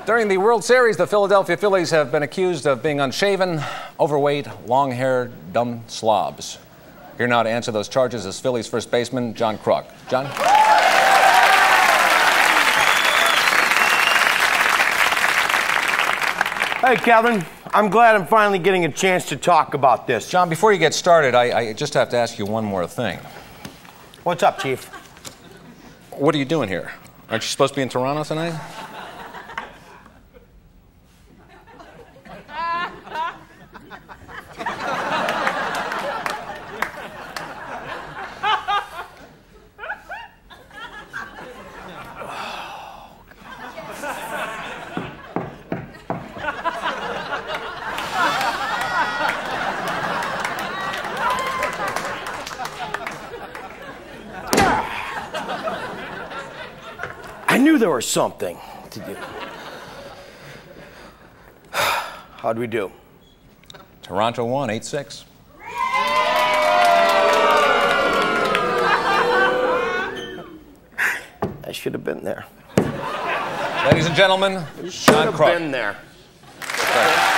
During the World Series, the Philadelphia Phillies have been accused of being unshaven, overweight, long-haired, dumb slobs. Here now to answer those charges is Phillies first baseman John Kruk. John? Hey, Calvin. I'm glad I'm finally getting a chance to talk about this. John, before you get started, I just have to ask you one more thing. What's up, Chief? What are you doing here? Aren't you supposed to be in Toronto tonight? I knew there was something to do. How'd we do? Toronto won 8-6. I should have been there. Ladies and gentlemen, John Kruk. Been there. Thank you.